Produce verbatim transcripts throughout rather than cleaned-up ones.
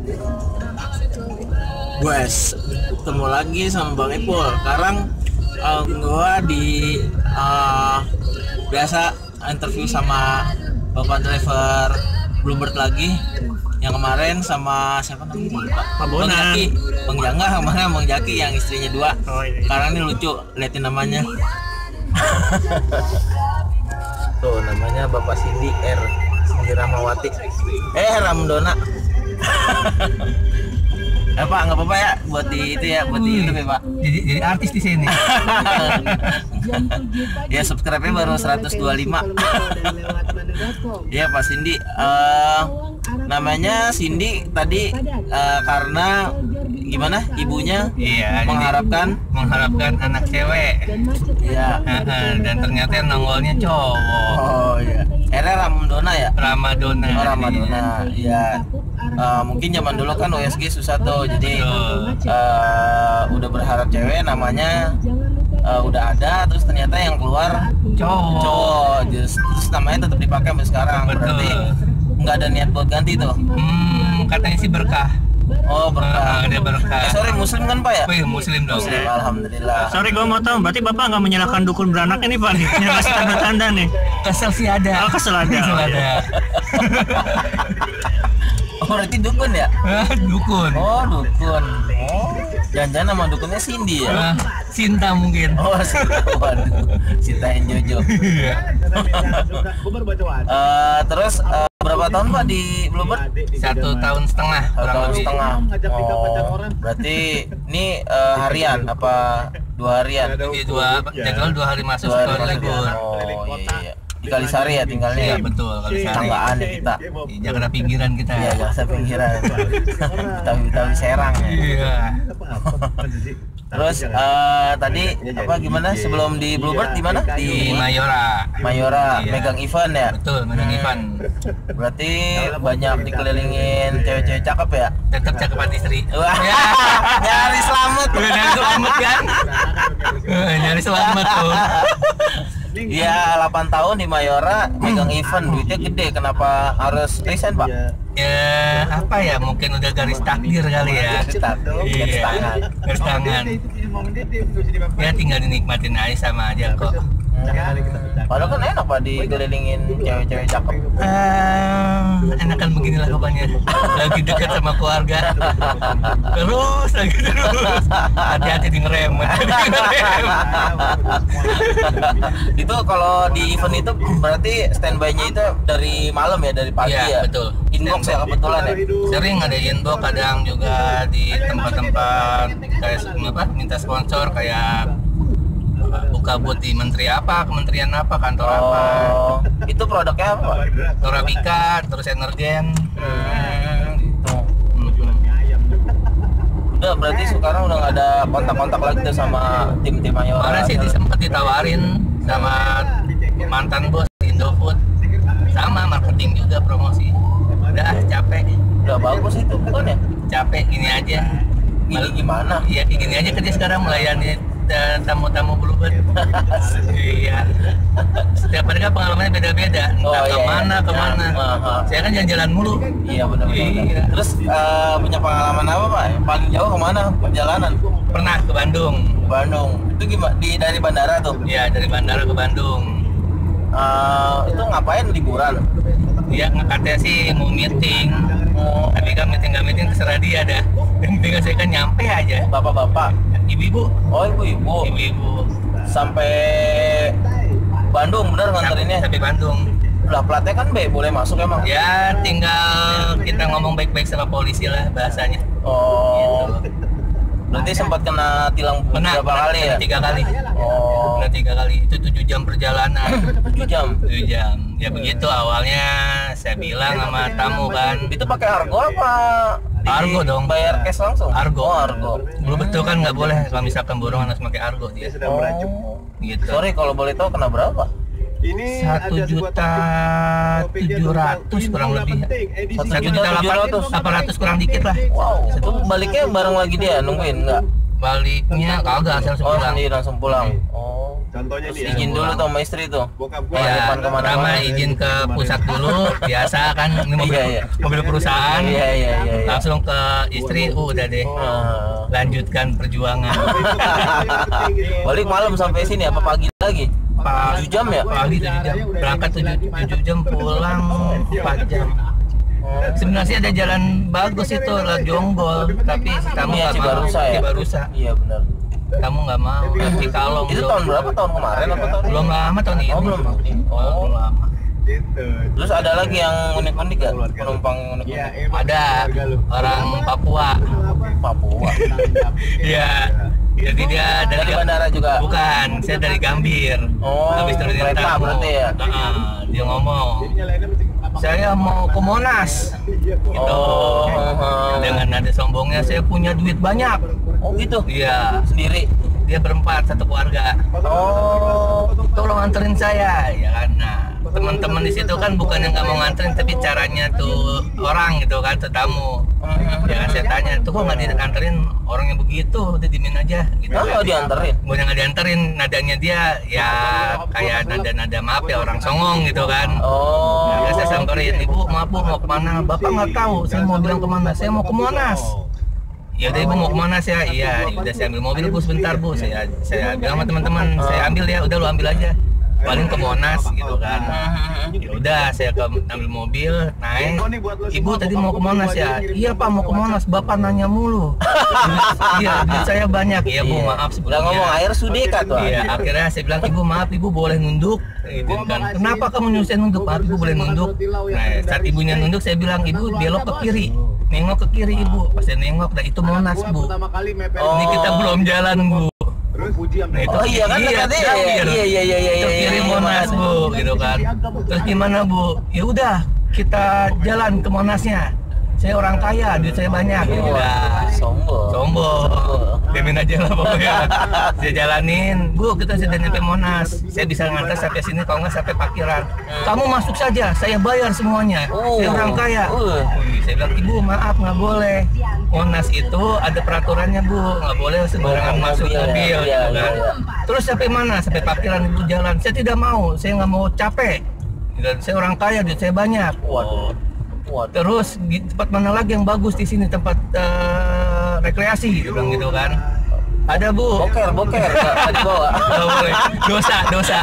Guys, ketemu lagi sama Bang Ipul. Sekarang uh, gua di uh, biasa interview sama Bapak driver Bluebird lagi. Yang kemarin sama siapa namanya? Pak Bang Jaki. Bang Jangga kemarin Bang Jaki yang istrinya dua. Oh, iya. Sekarang ini lucu, liatin namanya. Tuh namanya Bapak Cindy R. Cindy Rahmawati. Eh Ramdona. Eh Pak, nggak apa-apa ya buat di itu ya, buat di YouTube ya Pak. Jadi, jadi artis di sini. Ya subscribe-nya baru seratus dua puluh lima. Ya Pak Cindy, uh, namanya Cindy tadi uh, karena gimana ibunya iya, mengharapkan mengharapkan anak cewek. Iya. Dan ternyata yang nongolnya cowok. Oh iya. Era Ramadona ya? Ramadona. Oh Ramadona. Iya. Uh, mungkin zaman dulu kan O S G susah tuh, jadi uh, udah berharap cewek namanya uh, udah ada, terus ternyata yang keluar cowok. Cowok. Terus, terus namanya tetap dipakai sampai sekarang. Betul. Berarti nggak ada niat buat ganti tuh. Hmm, katanya sih berkah. Oh berkah. Ada berkah. Eh, sorry Muslim kan Pak ya? Wih, Muslim dong. Muslim, alhamdulillah. Sorry gue mau tahu, berarti Bapak nggak menyalahkan dukun beranak ini Pak nih? Yang kasih tanda-tanda nih. Kesel sih ada. Oh kesel ada. Kesel ada. Oh berarti dukun ya? Dukun. Oh dukun. Oh jangan-jangan nama dukunnya Cindy ya? Uh, Cinta mungkin. Oh Cinta, waduh Cinta yang Jojo. uh, Terus uh, berapa tahun Pak di Bluebird? Satu tahun setengah. Satu tahun setengah. Oh berarti ini uh, harian apa dua harian? Jadi dua, jadwal dua hari masuk, dua dua hari libur. Oh iya iya. Di Kalisari ya tinggalnya Iya ya? Betul, Kalisari. Tanggaan ya kita. Di Jakarta pinggiran kita. Iya, Jakarta pinggiran. Betawi-Betawi Serang. Iya. Terus uh, tadi apa gimana sebelum di Bluebird di mana? Di Mayora. Mayora, Iya. megang event ya? Betul, megang event. Berarti banyak dikelilingin cewek-cewek cakep ya? Tetap cakepan istri. Wah, nyari selamat. Nyari selamat kan? Nyari selamat tuh. Iya, delapan tahun di Mayora megang event, duitnya gede. Kenapa harus resign, Pak? Ya, apa ya? Mungkin udah garis takdir kali ya. Garis takdir, garis tangan. Garis tangan. Ya tinggal dinikmatin aja sama aja kok. Padahal kan enak Pak dikelilingin cewek-cewek cakep. Uh, enakan beginilah pokoknya. Lagi dekat sama keluarga. Terus lagi terus. Hati-hati di ngerem. Hati-hati ngerem. Itu kalau di event itu berarti standby-nya itu dari malam ya, dari pagi ya? Ya? Betul. Inbox ya kebetulan ya? Sering ada inbox, kadang juga di tempat-tempat kayak apa, minta sponsor kayak buka buat di menteri apa, kementerian apa, kantor oh, apa. Itu produknya apa? Torabika, terus Energen. Hmm, gitu. Hmm. Udah berarti sekarang udah nggak ada kontak-kontak lagi tuh sama tim-tim Mayora. Kemarin sih sempat ditawarin sama mantan bos Indofood, sama marketing juga, promosi. Udah capek. Udah bagus itu bukan ya? Capek gini aja. Gini gimana? Iya gini aja kerja sekarang melayani dan tamu-tamu Bluebird. Iya. Setiap hari kan pengalamannya beda-beda. Entah oh, iya, kemana iya. kemana. Uh-huh. Saya kan jalan-jalan mulu. Iya benar-benar. Iya. Terus uh, punya pengalaman apa Pak? Paling jauh kemana perjalanan? Pernah ke Bandung. Bandung. Itu gimana? Di dari bandara tuh? Iya dari bandara ke Bandung. Uh, itu ngapain liburan? Iya katanya sih mau meeting. Oh. Tapi kan meeting nggak meeting terserah dia dah. Yang penting saya kan nyampe aja. Bapak-bapak. Ibu-ibu. Oh ibu-ibu. Ibu-ibu. Sampai Bandung bener nganterinnya? Sampai Bandung. Lah platnya kan B, boleh masuk emang? Ya tinggal kita ngomong baik-baik sama polisi lah bahasanya. Oh. Gitu. Berarti sempat kena tilang Pernah, berapa kali ya? Tiga kali. Oh. Kena tiga kali. Itu tujuh jam perjalanan. Tujuh jam. Tujuh jam. Ya begitu awalnya saya bilang sama tamu kan. Itu pakai argo apa? Argo dong. Bayar cash langsung? Argo. Oh, argo. Belum betul kan nggak boleh kalau misalkan borongan harus pakai argo dia. Oh. Gitu. Sorry kalau boleh tahu kena berapa? Ini satu juta tujuh ratus kurang lebih. Satu juta delapan ratus, delapan ratus kurang dikit lah. Wow. Itu baliknya bareng lagi dia nungguin nggak? Baliknya kagak langsung Oh pulang. sendiri langsung pulang. Oh. Contohnya Terus nih ya. izin dulu tuh sama istri tuh. Bokap gua Ya, depan kemana-mana. pertama izin ke pusat dulu, biasa kan ini mobil, Iya, iya. mobil perusahaan. Iya iya iya. iya. Langsung ke istri, uh, udah deh. Ah. Lanjutkan perjuangan. Balik malam sampai sini apa pagi lagi? Pagi, tujuh jam ya? Pagi tujuh jam. Berangkat tujuh, tujuh jam, pulang empat jam. Sebenarnya ada jalan bagus itu lah Jonggol, tapi kamu Ini ya nggak mau. Cibarusa ya? Cibarusa. Iya benar. Kamu nggak mau. Di Kalong. Itu tuh. tahun berapa? Tahun kemarin apa tahun? Belum lama tahun ini. Oh belum. Oh, Oh. belum lama. Gitu. Terus ada lagi yang unik-unik gak? Penumpang Ya, unik-unik? emang Ada keluarga lu. orang Papua. Papua. Iya. Jadi dia dari, Dari bandara juga? Bukan, saya dari Gambir. Oh, Habis turun kereta tamu. berarti ya? Heeh, dia ngomong, Jadi nyalainnya mesti apa? saya mau ke Monas. Gitu. Oh. Dengan nada sombongnya, saya punya duit banyak. Oh gitu? Iya, Sendiri? dia berempat satu keluarga. Oh. Tolong anterin saya, ya kan. Nah, teman-teman di situ kan bukan yang nggak mau nganterin, tapi caranya tuh orang gitu kan, tetamu. Ya kan saya tanya, tuh kok nggak dianterin orangnya begitu, udah dimin aja. Gitu. Oh, nggak dianterin? Bukan nggak dianterin, nadanya dia ya kayak nada-nada maaf ya orang songong gitu kan. Oh. Ya saya samperin, ibu maaf bu mau kemana? Bapak nggak tahu, saya mau bilang kemana? Saya mau ke Monas. Ya udah ibu mau kemana sih? Iya, udah saya ambil mobil bu sebentar bu. Saya saya bilang sama teman-teman, saya ambil ya, udah lu ambil aja. Paling ke Monas gitu kan. Ya udah saya ke ambil mobil, naik. Ibu tadi mau ke Monas ya? Iya pak mau ke Monas. Bapak nanya mulu. Iya, duit saya banyak. Iya bu maaf Udah sebelumnya. ngomong air sudeka tuh. Iya, akhirnya saya bilang ibu maaf ibu boleh nunduk gitu kan. Kenapa kamu nyuruh saya nunduk? Maaf ibu boleh nunduk. Nah, saat ibunya nunduk saya bilang ibu belok ke kiri. Nengok ke kiri ibu. Pas saya nengok, nah itu Monas bu. Pertama kali mepet. Ini kita belum jalan bu. Terus puji Nah, itu Oh iya kan iya, tadi? Gambir. Iya iya iya iya. Itu iya, kiri iya, Monas iya. bu, gitu kan. Terus gimana bu? Ya udah kita jalan ke Monasnya. Saya orang kaya, duit saya banyak. Ya udah. Sombong. Sombong. Demin aja lah pokoknya. Saya jalanin, bu kita sudah nyampe Monas. Saya bisa ngantar sampai sini, kalau nggak sampai parkiran. Kamu masuk saja, saya bayar semuanya. Oh. Saya orang kaya. Uh. Wih, saya bilang ibu maaf nggak boleh. Monas itu ada peraturannya bu, nggak boleh sembarangan Oh, masuk mobil ya. mobil. Iya, gitu iya, kan. iya. Terus sampai mana? Sampai parkiran ibu jalan. Saya tidak mau, saya nggak mau capek. Dan saya orang kaya, duit saya banyak. Waduh. Waduh. Terus di tempat mana lagi yang bagus di sini tempat eh, rekreasi gitu bilang gitu kan. Ada bu. Boker, boker. Nggak dibawa. Nggak boleh. Dosa, dosa.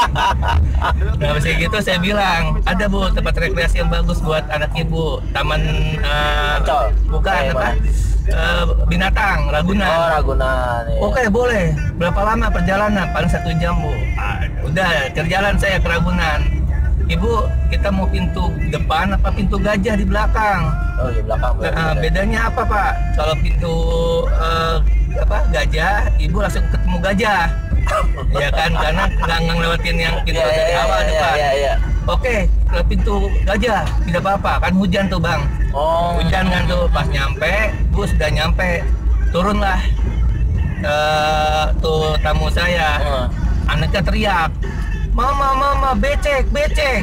Nah, pas gitu saya bilang, ada bu tempat rekreasi yang bagus buat anak ibu. Taman eh, Ancol. bukan Eh, apa? mana? Eh, binatang, Ragunan. Oh Ragunan. Iya. Oke boleh. Berapa lama perjalanan? Paling satu jam bu. Ah, udah terjalan saya ke Ragunan. Ibu, kita mau pintu depan apa pintu gajah di belakang? Oh di belakang. Nah, bedanya apa pak? Kalau pintu eh, apa gajah, ibu langsung ketemu gajah, ya kan? Karena nggak ngelewatin yang pintu Iya, dari iya, awal iya, depan. iya, iya. Oke, ke pintu gajah tidak apa-apa, kan hujan tuh bang. Oh. Hujan kan tuh, pas nyampe, bu sudah nyampe, turunlah eh, tuh tamu saya, Hmm. anaknya teriak, mama mama becek becek.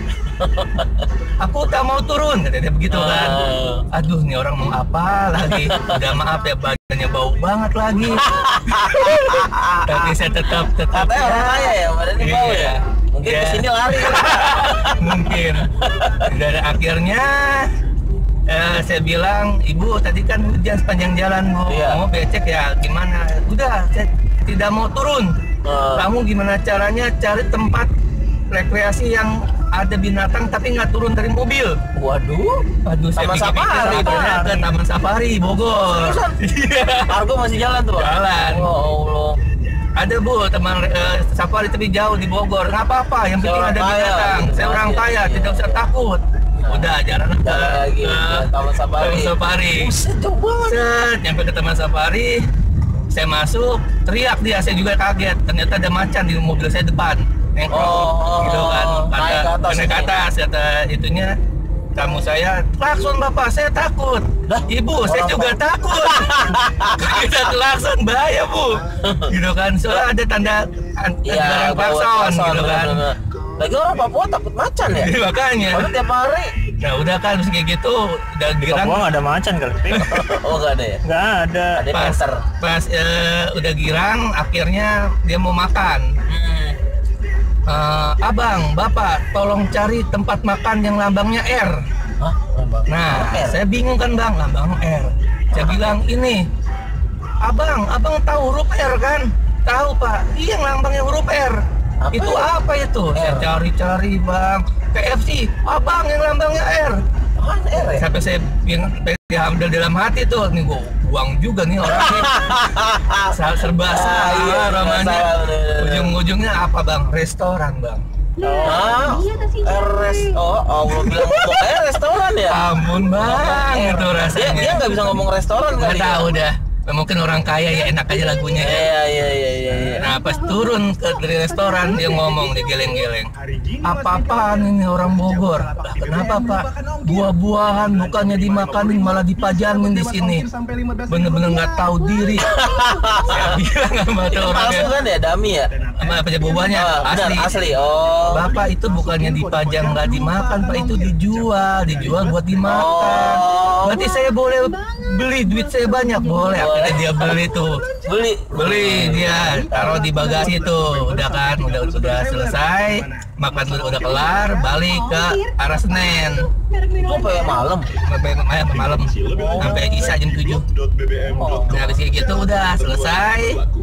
Aku tak mau turun, kata dia begitu kan. Ah. Aduh, nih orang mau apa lagi? Udah maaf ya, badannya bau banget lagi. Tapi saya tetap tetap. Katanya orang kaya ya, badannya bau ya. Mungkin Iya. kesini lari. Mungkin. Dan akhirnya eh, saya bilang, ibu tadi kan hujan sepanjang jalan bu, Iya. mau becek ya gimana? Udah, saya tidak mau turun. Ah. Kamu gimana caranya cari tempat rekreasi yang ada binatang tapi nggak turun dari mobil? Waduh. Aduh, saya Taman pikir-pikir Safari, akhirnya Pak. ke Taman Safari Bogor. Iya. Argo masih jalan tuh. Pak? Jalan. Oh Allah. Ada bu teman eh, safari tapi jauh di Bogor. Nggak apa-apa, yang penting Saya ada orang kaya. binatang. Saya orang Iya, kaya, iya. tidak usah takut. Udah jalan ke Jalan lagi ke ke Taman Safari. Taman Safari. Buset, jauh banget. Set, nyampe ke Taman Safari, saya masuk, teriak dia, saya juga kaget. Ternyata ada macan di mobil saya depan. Nengkrong, Oh, gitu kan. Kata, naik ke atas naik ke ini. atas, kata itunya. Tamu saya, klakson bapak, saya takut. Dah, Ibu, saya orang juga takut. Kita klakson bahaya bu, gitu kan. Soalnya ada tanda an- Iya, barang bawa klakson, gitu kan. bener-bener. Lagi orang Papua takut macan ya. Jadi makanya, Kalau tiap hari. nah udah kan terus kayak gitu, udah Di girang. Papua nggak ada macan kali. Oh nggak ada ya. Nggak ada. Ada Pas, pinter. pas eh, udah girang, akhirnya dia mau makan. Hmm. "Eh, abang, bapak, tolong cari tempat makan yang lambangnya R." Hah? Lambang. Nah, R? saya bingung kan bang, lambang R. Saya bilang ini, abang, abang tahu huruf R kan? Tahu pak, iya yang lambangnya huruf R. Apa Itu ya? apa itu? Saya R. cari-cari bang, K F C, abang yang lambangnya R. Apaan R ya? Sampai saya yang diambil dalam hati tuh, nih gua buang juga nih orangnya. Sa- Serba Ah, salah iya, namanya. salah, bener-bener. Ujung-ujungnya apa bang? Restoran bang. Ah, R S oh, Allah bilang pokoknya restoran ya. Ampun bang, R. itu Dia rasanya. dia nggak bisa ngomong restoran Nggak kali. tahu ya? dah. Mungkin orang kaya ya enak aja lagunya. Ya. Iya iya iya iya. iya. Nah pas turun ke dari restoran dia ngomong digeleng-geleng. Apa-apaan ini orang Bogor? Lah kenapa pak? Buah-buahan bukannya dimakanin malah dipajangin di sini. Bener-bener nggak tahu diri. Saya bilang sama tuh Itu palsu orangnya. kan ya, dummy ya? Sama apa aja buahnya? Oh, benar, Asli. asli. Oh. Bapak itu bukannya dipajang nggak dimakan pak, itu dijual, dijual buat dimakan. Oh. Berarti saya boleh beli, duit saya banyak boleh. Akhirnya dia beli tuh, Beli. beli dia taruh di bagasi tuh, udah kan, udah sudah selesai, makan dulu udah kelar, balik ke arah Senen. Itu sampai malam. Sampai sampai malam, sampai Isya jam tujuh. Nah, habis kayak gitu udah selesai.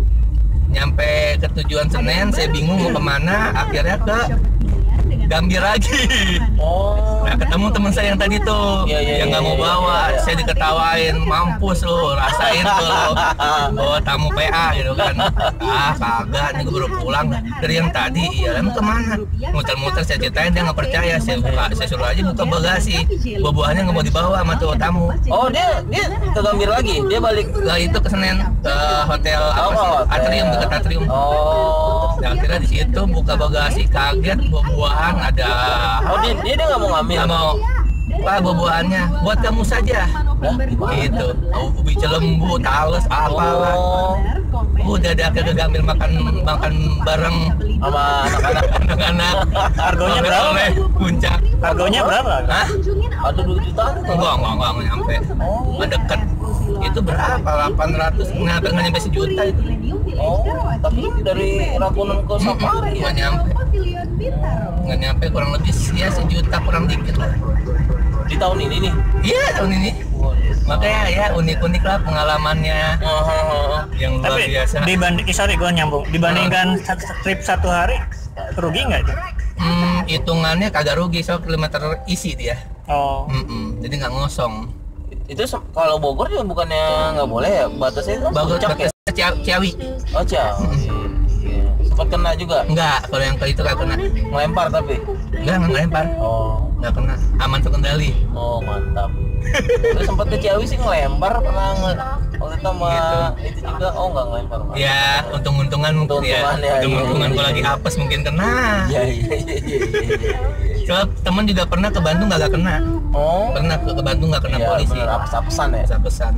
Nyampe ke tujuan Senen, saya bingung mau kemana, akhirnya ke Gambir lagi. Oh. Nah, ketemu teman saya yang tadi tuh, Iya, iya, yang nggak iya, mau iya, bawa, iya. saya diketawain, mampus lu, rasain tuh lu, bawa tamu P A gitu kan. Ah, kagak, ini gue baru pulang dari yang tadi. Iya, emang kemana? Muter-muter saya ceritain, dia nggak percaya, saya buka, saya suruh aja buka bagasi, buah-buahannya nggak mau dibawa sama tuh tamu. Oh, dia dia ke Gambir lagi. Dia balik. Lah itu ke Senen, ke hotel apa sih? Oh, hotel. Atrium, dekat Atrium. Oh. Nah, akhirnya di situ buka bagasi, kaget buah-buahan ada. Oh, dia dia dia nggak mau ngambil. Nggak mau. Pak, buah-buahannya buat kamu saja. Lah, gimana? Gitu. Ubi celembu, talas, apalah. Oh. Udah ada ke Gambir makan makan bareng Sama anak-anak. anak-anak. Harganya Oleh- berapa? oleh Puncak. Harganya berapa? Hah? Ada dua jutaan. Enggak, enggak, enggak, enggak nyampe. Nggak deket. Itu berapa? delapan ratus, nggak nggak nyampe sejuta itu. Oh, tapi dari Ragunan ke Safari ya. Nggak nyampe. Nggak nyampe, kurang lebih ya sejuta kurang dikit lah. Di tahun ini nih. Iya tahun ini. Makanya ya unik-unik lah pengalamannya Oh, yang luar Tapi biasa. dibanding, eh, sorry gue nyambung. Dibandingkan satu trip satu hari, rugi nggak itu? Hmm, hitungannya kagak rugi, so kilometer isi dia. Oh, Mm-mm, jadi nggak ngosong. itu se- kalau Bogor juga bukannya nggak boleh ya, batasnya itu Bagus puncak ya. ke Cia- Ciawi. Oh, Ciawi. Iya. Sempat kena juga. Enggak, kalau yang ke itu nggak kena. Ngelempar tapi. Enggak, nggak lempar. Oh. Nggak kena, aman terkendali. Oh, mantap. Terus sempat ke Ciawi sih ngelempar, pernah nge- waktu itu sama Gitu. itu juga. Oh, nggak ngelempar. Mas. Ya, untung-untungan mungkin ya. Untung-untungan, ya, Untung-untungan iya, kalau iya, lagi iya. apes mungkin kena. Iya, iya, iya, iya, iya, iya. Soal temen juga pernah ke Bandung nggak kena. Oh. Pernah ke, ke Bandung nggak kena Iya, polisi. bener, apes-apesan ya. Pesan.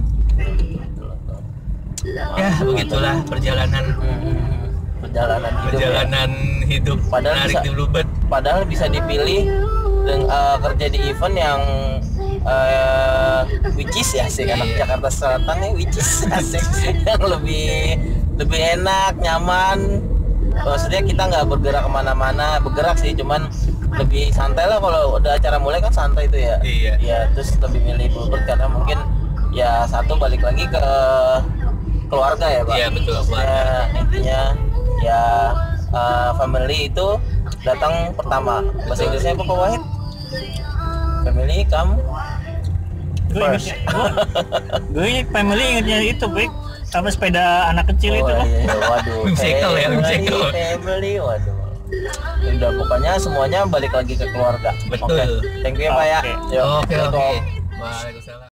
Ya, begitulah perjalanan Hmm, perjalanan hidup. ya. perjalanan hidup Padahal menarik bisa- di Bluebird. Padahal bisa dipilih deng- eh, kerja di event yang eh, which is ya sih anak Jakarta Selatan ya, which is asik yang lebih lebih enak, nyaman. Maksudnya kita nggak bergerak kemana-mana, bergerak sih, cuman lebih santai lah. Kalau udah acara mulai kan santai itu ya. Iya. Ya, terus lebih milih Bluebird karena mungkin ya satu balik lagi ke keluarga ya, Pak. Iya, betul, Ya, intinya ya uh, family itu datang pertama. Bahasa Inggrisnya apa Pak Wahid? Family come gue first. ingetnya, gue, gue inget family ingetnya itu, Bik, sama sepeda anak kecil itu Oh, loh. iya, waduh. Whimsical ya, Family, whimsical. Family, waduh. Udah pokoknya semuanya balik lagi ke keluarga. Betul. Oke. Thank you ya Pak ya. Oke. Yuk, Oke, oke. Assalamualaikum. Waalaikumsalam.